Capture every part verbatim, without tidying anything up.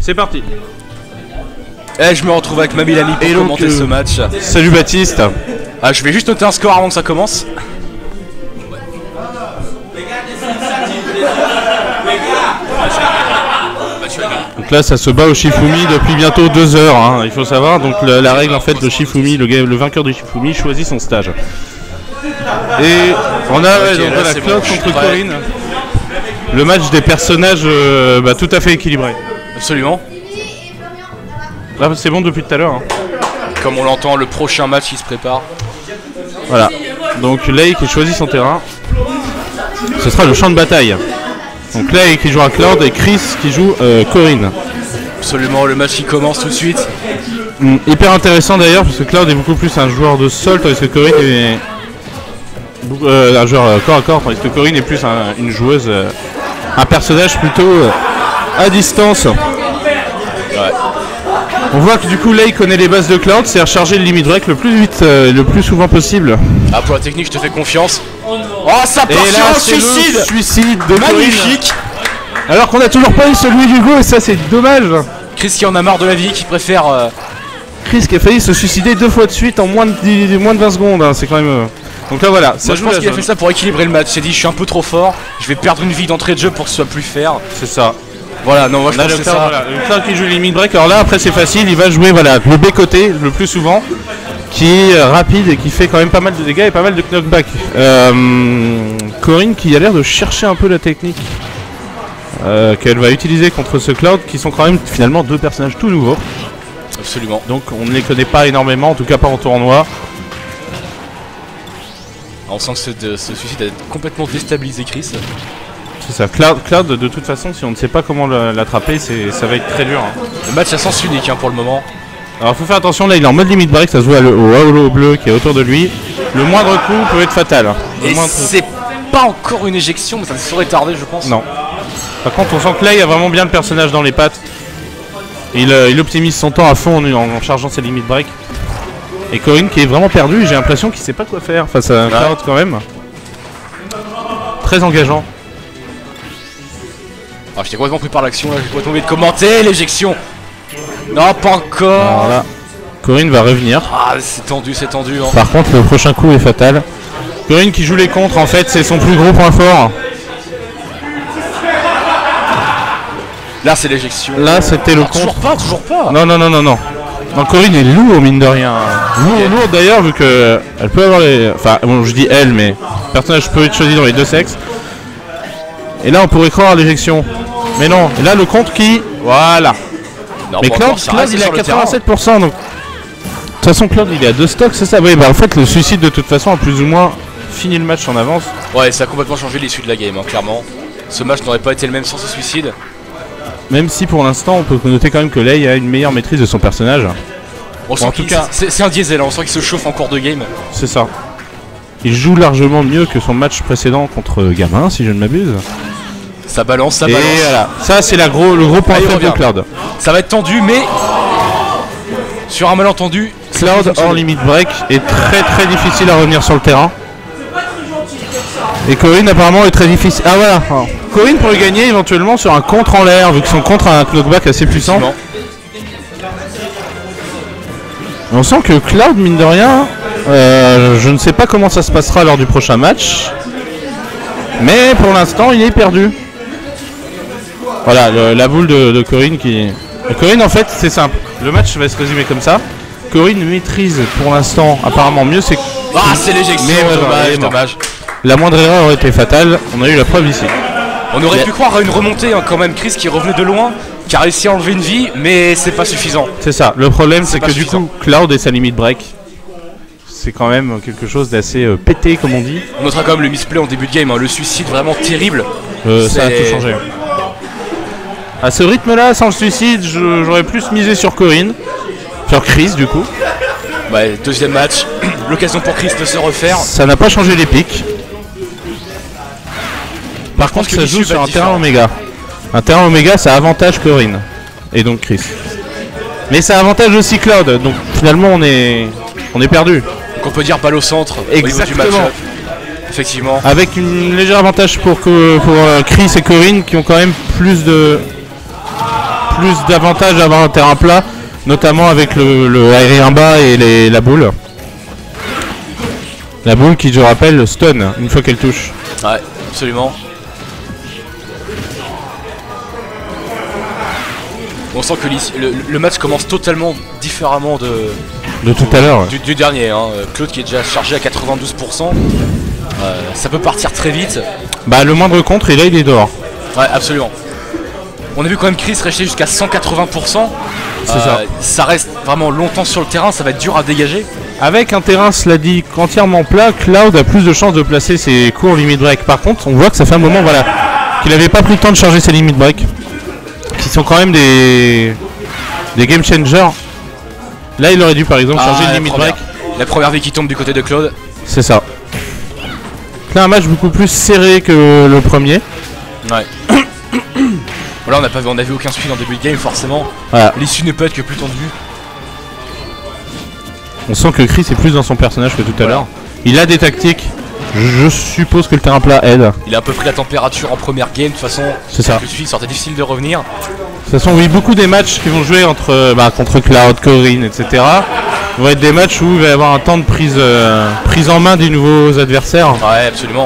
C'est parti. Eh, je me retrouve avec ma Mélanie pour Et donc, commenter euh, ce match. Salut Baptiste. Ah, je vais juste noter un score avant que ça commence. Donc là ça se bat au Shifumi depuis bientôt deux heures, hein, il faut savoir. Donc la, la règle en fait, le Shifumi, le, le vainqueur du Shifumi choisit son stage. Et on a ouais, Ok, donc, là, voilà, c'est Claude bon, je suis contre prêt. Corinne. Le match des personnages euh, bah, tout à fait équilibré. Absolument. Là c'est bon depuis tout à l'heure. Hein. Comme on l'entend, le prochain match qui se prépare. Voilà. Donc Lei qui choisit son terrain. Ce sera le champ de bataille. Donc Lei qui joue à Claude et Chris qui joue euh, Corinne. Absolument, le match qui commence tout de suite. Mm, hyper intéressant d'ailleurs parce que Claude est beaucoup plus un joueur de sol tandis que Corinne est beaucoup- euh, un joueur euh, corps à corps tandis que Corinne est plus un- une joueuse, euh, un personnage plutôt euh, à distance. Ouais. On voit que du coup Lei connaît les bases de Cloud, c'est recharger le limit break le plus vite, euh, le plus souvent possible. Ah, pour la technique, je te fais confiance. Oh, ça Et part sur là un c'est suicide. le suicide de Magnifique. Corinne. Alors qu'on a toujours pas eu celui d'Hugo et ça c'est dommage. Chris qui en a marre de la vie, qui préfère... euh, Chris qui a failli se suicider deux fois de suite en moins de, dix, moins de vingt secondes, hein, c'est quand même... euh, Donc là voilà, ça Moi, je joue pense la qu'il a zone. fait ça pour équilibrer le match. Il s'est dit, je suis un peu trop fort, je vais perdre une vie d'entrée de jeu pour que ce soit plus fair. C'est ça. Voilà, non, moi je Là, pense le que c'est Cloud, ça. voilà, le Cloud qui joue le limit break, alors là après c'est facile, il va jouer voilà, le B côté le plus souvent, qui est euh, rapide et qui fait quand même pas mal de dégâts et pas mal de knockback. Euh, Corinne qui a l'air de chercher un peu la technique euh, qu'elle va utiliser contre ce Cloud, qui sont quand même finalement deux personnages tout nouveaux. Absolument. Donc on ne les connaît pas énormément, en tout cas pas en tournoi. On sent que ce, de- ce suicide a complètement déstabilisé Chris. C'est ça, Cloud, Cloud de toute façon si on ne sait pas comment le- l'attraper, c'est- ça va être très dur. Hein. Le match à sens unique hein, pour le moment. Alors faut faire attention, là il est en mode limit break, ça se voit au halo bleu qui est autour de lui. Le moindre coup peut être fatal. Le Et moindre- c'est pas encore une éjection, mais ça ne saurait tarder, je pense. Non. Par contre on sent que là il a vraiment bien le personnage dans les pattes. Il, euh, il optimise son temps à fond en, en chargeant ses limit break. Et Corinne qui est vraiment perdu, j'ai l'impression qu'il sait pas quoi faire face à un Ouais. Cloud quand même. Très engageant. Ah, j'étais complètement pris par l'action là, j'ai complètement oublié de commenter l'éjection. Non, pas encore. Alors là, Corinne va revenir. Ah, c'est tendu, c'est tendu. Hein. Par contre le prochain coup est fatal. Corinne qui joue les contres en fait, c'est son plus gros point fort. Là, c'est l'éjection. Là c'était le Ah, toujours contre. pas, toujours pas. Non non non non non. Non, Corinne est lourd mine de rien. Lourd, lourd d'ailleurs vu que elle peut avoir les. Enfin bon je dis elle mais le personnage peut être choisi dans les deux sexes. Et là on pourrait croire à l'éjection. Mais non, et là le compte qui. Voilà. Non, Mais pas Claude, encore, ça Claude reste il est à sur le terrain. quatre-vingt-sept pour cent donc. De toute façon Claude il est à deux stocks, c'est ça. Oui bah en fait le suicide de toute façon a plus ou moins fini le match en avance. Ouais, ça a complètement changé l'issue de la game, hein, clairement. Ce match n'aurait pas été le même sans ce suicide. Même si pour l'instant on peut noter quand même que Lei a une meilleure maîtrise de son personnage. On sent en tout qu'il- cas- c'est c'est un diesel, hein, on sent qu'il se chauffe en cours de game. C'est ça. Il joue largement mieux que son match précédent contre Gamin si je ne m'abuse. Ça balance, ça Et balance. voilà, ça c'est la gros, le gros point Ah, il faible de revient. Cloud. Ça va être tendu, mais sur un malentendu, ça peut Cloud fonctionner. hors limit break est très très difficile à revenir sur le terrain. Et Corinne apparemment est très difficile. Ah voilà. Alors, Corinne pourrait gagner éventuellement sur un contre en l'air vu que son contre a un knockback assez puissant. Effectivement. On sent que Cloud mine de rien, euh, je ne sais pas comment ça se passera lors du prochain match. Mais pour l'instant il est perdu. Voilà le- la boule de, de Corinne qui... Corinne en fait c'est simple. Le match va se résumer comme ça. Corinne maîtrise pour l'instant apparemment mieux ses... Ah, c'est l'éjection, Mais voilà, dommage, elle est morte. dommage. La moindre erreur aurait été fatale, on a eu la preuve ici. On aurait Mais- pu croire à une remontée hein, quand même, Chris qui revenait de loin, qui a réussi à enlever une vie, mais c'est pas suffisant. C'est ça, le problème c'est pas que du suffisant. coup Cloud et sa limite break, c'est quand même quelque chose d'assez euh, pété comme on dit. On notera quand même le misplay en début de game, hein, le suicide vraiment terrible. Euh, ça a C'est- tout changé. À ce rythme là, sans le suicide, je- j'aurais plus misé sur Corinne. Sur Chris du coup. Ouais, deuxième match, l'occasion pour Chris de se refaire. Ça n'a pas changé les pics. Par Je pense contre que ça l'issue joue va sur être un terrain différente. Oméga. Un terrain Oméga ça avantage Corinne. Et donc Chris. Mais ça avantage aussi Cloud, donc finalement on est on est perdu. Donc on peut dire balle au centre au niveau du Exactement. match. Effectivement. Avec une légère avantage pour, que, pour euh, Chris et Corinne qui ont quand même plus de plus d'avantages à avoir un terrain plat, notamment avec le, le aérien bas et les, la boule. La boule qui, je rappelle, stun une fois qu'elle touche. Ouais, absolument. On sent que le, le match commence totalement différemment de, de tout à l'heure. Ouais. Du, du dernier. Hein. Claude qui est déjà chargé à quatre-vingt-douze pour cent. Euh, ça peut partir très vite. Bah le moindre contre et là il est dehors. Ouais, absolument. On a vu quand même Chris rester jusqu'à cent quatre-vingts pour cent. C'est euh, ça. Ça reste vraiment longtemps sur le terrain, ça va être dur à dégager. Avec un terrain, cela dit, entièrement plat, Cloud a plus de chances de placer ses cours limit break. Par contre, on voit que ça fait un moment voilà, qu'il n'avait pas pris le temps de charger ses limit break. Qui sont quand même des, des game changers. Là, il aurait dû par exemple changer ah, le limit break. La première vie qui tombe du côté de Claude. C'est ça. Là, un match beaucoup plus serré que le premier. Ouais. Voilà, on n'a pas vu, on a vu aucun speed en début de game, forcément. Voilà. L'issue ne peut être que plus tendue. On sent que Chris est plus dans son personnage que tout à voilà. l'heure. Il a des tactiques. Je suppose que le terrain plat aide. Il a un peu pris la température en première game, de toute façon. C'est ça. Le suivi sortait difficile de revenir. De toute façon, oui, beaucoup des matchs qui vont jouer entre, bah, contre Cloud, Corinne, et cetera vont être des matchs où il va y avoir un temps de prise, euh, prise en main des nouveaux adversaires. Ouais, absolument.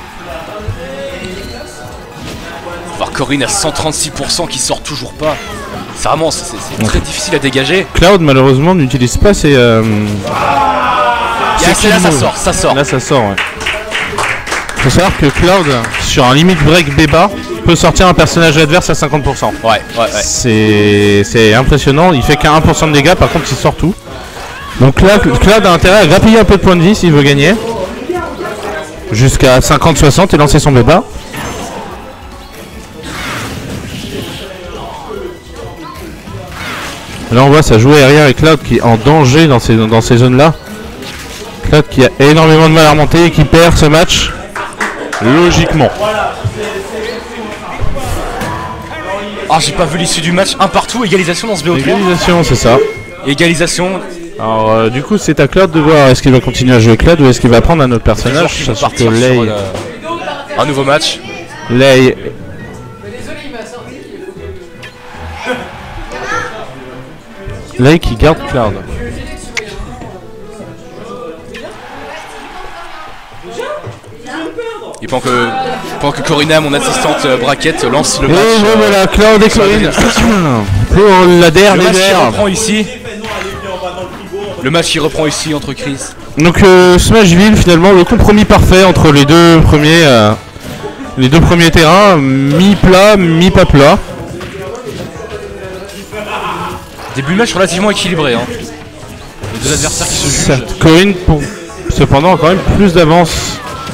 Voir Corinne à cent trente-six pour cent qui sort toujours pas. C'est vraiment, c'est très difficile à dégager. Cloud, malheureusement, n'utilise pas ses. Euh, yeah, ses là, ça sort, ça sort. Là, ça sort, ouais. Faut savoir que Cloud, sur un limit break B-bas, peut sortir un personnage adverse à cinquante pour cent. Ouais, ouais, ouais. C'est impressionnant. Il fait qu'à un pour cent de dégâts, par contre, il sort tout. Donc là, Cloud a intérêt à grappiller un peu de points de vie s'il veut gagner. Jusqu'à cinquante soixante et lancer son B-bas. Là, on voit ça jouer aérien avec Cloud qui est en danger dans ces, dans ces zones-là. Cloud qui a énormément de mal à remonter et qui perd ce match. Logiquement. Ah, j'ai pas vu l'issue du match. Un partout, égalisation dans ce B O trois. Égalisation, c'est ça. Égalisation. Alors, euh, du coup, c'est à Cloud de voir est-ce qu'il va continuer à jouer Cloud ou est-ce qu'il va prendre un autre personnage. Ça Sachant que sur Lei. le... Un nouveau match. Lei. Lei qui garde Cloud. Et pendant que, pendant que Corina, mon assistante euh, braquette, lance le Et match. euh, voilà, Cloud et Corinne pour la dernière. Le match qui reprend ici. Le match qui reprend ici entre Chris. Donc euh, Smashville, finalement, le compromis parfait entre les deux premiers, euh, les deux premiers terrains, mi-plat, mi-pas plat. Début de match relativement équilibré. Hein. Les deux adversaires qui se jugent. Certes, Corinne, pour, cependant, a quand même plus d'avance.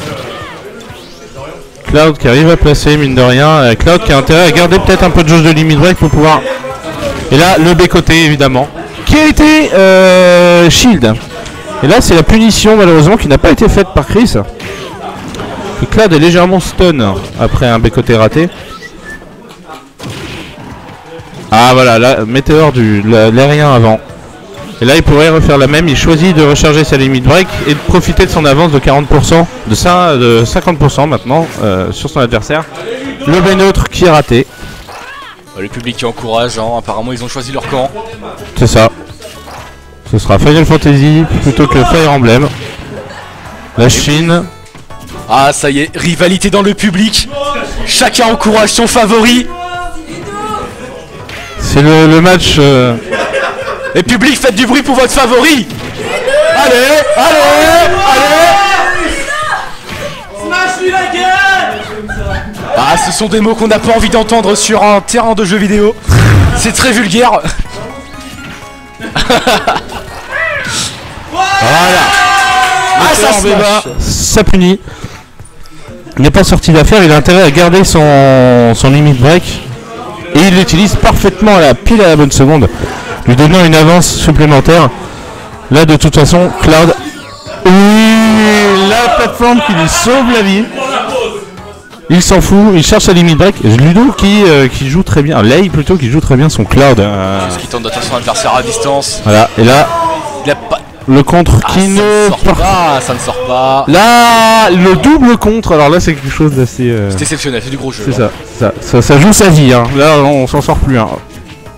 Cloud qui arrive à placer, mine de rien. Cloud qui a intérêt à garder peut-être un peu de jauge de limit break pour pouvoir. Et là, le B-côté, évidemment. Qui a été euh, shield. Et là, c'est la punition, malheureusement, qui n'a pas été faite par Chris. Et Cloud est légèrement stun après un B-côté raté. Ah voilà, là, météore du l'aérien avant. Et là, il pourrait refaire la même. Il choisit de recharger sa limit break et de profiter de son avance de quarante pour cent, de, ça, de cinquante pour cent maintenant euh, sur son adversaire. Le B neutre qui est raté. Le public qui encourage, hein. Apparemment ils ont choisi leur camp. C'est ça. Ce sera Final Fantasy plutôt que Fire Emblem. La Chine. Ah ça y est, rivalité dans le public. Chacun encourage son favori. C'est le, le match... Euh... Et public, faites du bruit pour votre favori. Allez, allez, allez. Smash-lui la gueule. Ah, ce sont des mots qu'on n'a pas envie d'entendre sur un terrain de jeux vidéo. C'est très vulgaire. Voilà. Ah, ça se bas, ça punit. Il n'est pas sorti d'affaire, il a intérêt à garder son, son limit break. Et il l'utilise parfaitement à la pile à la bonne seconde, lui donnant une avance supplémentaire. Là, de toute façon, Cloud. Oui, la plateforme qui lui sauve la vie. Il s'en fout, il cherche sa limit break. Ludo qui, euh, qui joue très bien, Lei plutôt qui joue très bien son Cloud. Euh... Qu'est-ce qui tente d'atteindre son adversaire à distance. Voilà, et là, il a pas... le contre ah, qui ça ne sort pas, ça ne sort pas. Là, le double contre, alors là c'est quelque chose d'assez... Euh... C'est exceptionnel, c'est du gros jeu. C'est ça, ça, ça, ça joue sa vie, hein. Là on s'en sort plus. Hein.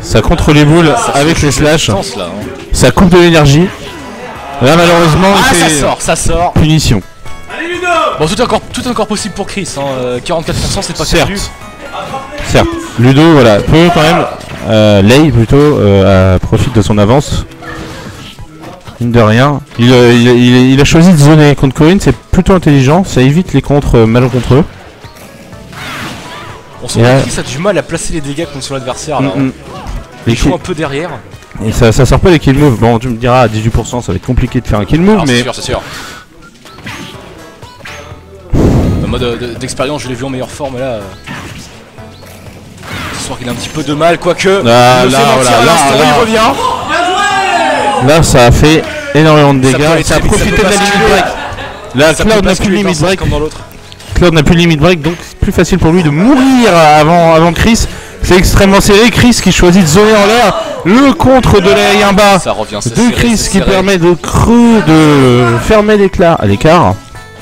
Ça contre les boules Ça avec les slash. Distance, là, hein. Ça coupe de l'énergie. Là malheureusement Ah, ça c'est sort, ça sort. punition. Bon, tout est encore, tout est encore possible pour Chris. Hein. Euh, quarante-quatre pour cent, c'est pas Certes. perdu. Certes. Ludo voilà peut quand même euh, Lei plutôt euh, à profite de son avance. Mine de rien. Il, euh, il, il, il a choisi de zoner contre Corinne, c'est plutôt intelligent, ça évite les contres euh, malencontreux. On sent Et que là- Chris a du mal à placer les dégâts contre son adversaire. Là, Mm, mm. Il Les joue kill- un peu derrière. Et ça, ça sort pas les kill moves. Bon, tu me diras à dix-huit pour cent, ça va être compliqué de faire un kill move, Alors, c'est mais sûr, c'est sûr. En mode euh, de- d'expérience, je l'ai vu en meilleure forme là. euh. Ce soir qu'il a un petit peu de mal, quoique. Là, il le là, fait mentir voilà, à là, l'instant, là. il revient. là ça a fait énormément de Ça peut dégâts. aller Ça a très vite, ça profité peut de la limit basculer. break. Là, Ça peut Cloud n'a plus basculer de dans un limit sens break. comme dans l'autre. Cloud n'a plus de limit break, donc c'est plus facile pour lui de mourir avant, avant Chris. C'est extrêmement serré. Chris qui choisit de zoner en l'air. Le contre de la Yimba Ça revient, c'est de serré, Chris c'est qui serré. permet de creux, de fermer l'éclat à l'écart.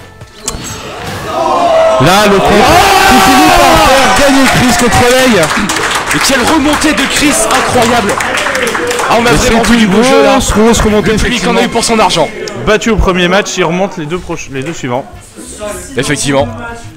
Là, le contre qui finit par faire gagner Chris contre Lei. Et quelle remontée de Chris incroyable. Ah, on a Et vraiment c'est vu du une beau jeu là. grosse, grosse remontée, Le public en a eu effectivement. pour son argent. Battu au premier match, il remonte les deux, proches, les deux suivants. Effectivement.